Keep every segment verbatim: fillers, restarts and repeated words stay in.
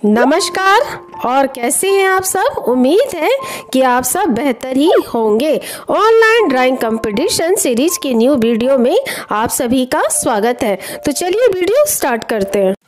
नमस्कार। और कैसे हैं आप सब। उम्मीद है कि आप सब बेहतर ही होंगे। ऑनलाइन ड्राइंग कंपटीशन सीरीज के न्यू वीडियो में आप सभी का स्वागत है। तो चलिए वीडियो स्टार्ट करते हैं।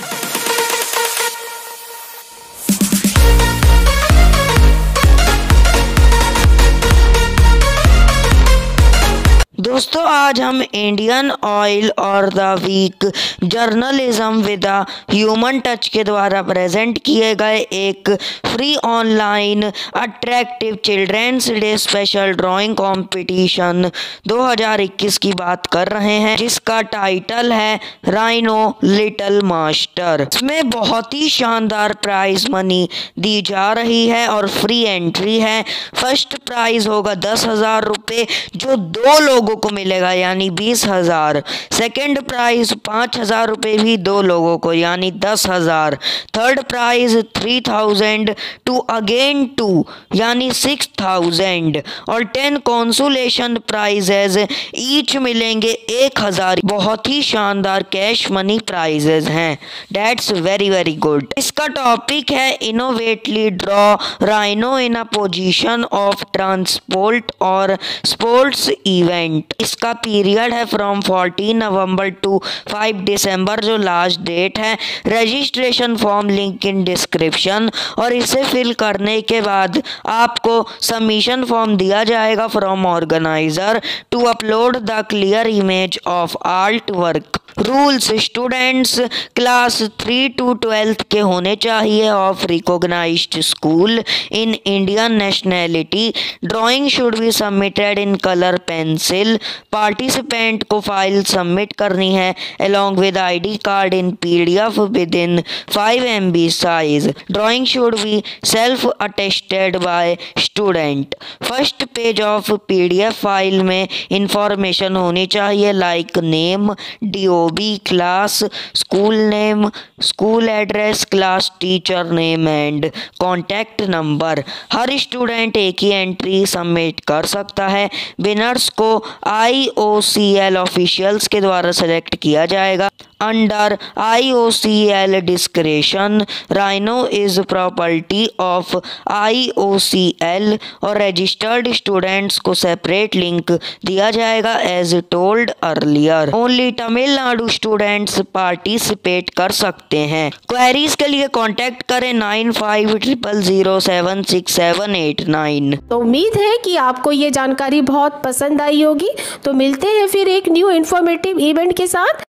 दोस्तों, आज हम इंडियन ऑयल और the week journalism with a human touch के द्वारा प्रेजेंट किए गए एक free online attractive children's day special drawing competition दो हज़ार इक्कीस की बात कर रहे हैं, जिसका टाइटल है राइनो लिटिल मास्टर। इसमें बहुत ही शानदार प्राइज मनी दी जा रही है और फ्री एंट्री है। फर्स्ट प्राइज होगा दस हजार रुपये जो दो लोगों को मिलेगा यानी बीस हजार। सेकेंड प्राइज पाँच हजार रुपये भी दो लोगों को यानी दस हजार। Third prize three thousand two again two यानी सिक्स थाउजेंड और टेन कॉन्सुलेशन प्राइजेज ईच मिलेंगे एक हजार। बहुत ही शानदार कैश मनी प्राइजेज हैं। That's very very good. इसका टॉपिक है innovately draw rhino in a position of transport और स्पोर्ट्स इवेंट। इसका पीरियड है from fourteen November to five December जो लास्ट डेट है। Registration form link in description और इसे फिल करने के बाद आपको सबमिशन फॉर्म दिया जाएगा from organiser to upload the clear image of art work. Rules: students class three to twelfth के होने चाहिए of recognised school in Indian nationality. Drawing should be submitted in colour pencil. Participant को file submit करनी है along with ID card in PDF within five M B size. Drawing should be self attested by student. First page of PDF file में information होनी चाहिए like name, DOB, class, school name, school address, class teacher name and contact number. हर student एक ही entry submit कर सकता है। Winners को आई ओ सी एल ऑफिशियल्स के द्वारा सेलेक्ट किया जाएगा। Under I O C L discretion rhino is property of I O C L और रजिस्टर्ड स्टूडेंट्स को सेपरेट लिंक दिया जाएगा as told earlier. Only Tamil Nadu students participate कर सकते हैं। क्वेरीज के लिए कांटेक्ट करें nine five triple zero seven six seven eight nine. तो उम्मीद है कि आपको ये जानकारी बहुत पसंद आई होगी। तो मिलते हैं फिर एक न्यू इन्फॉर्मेटिव इवेंट के साथ।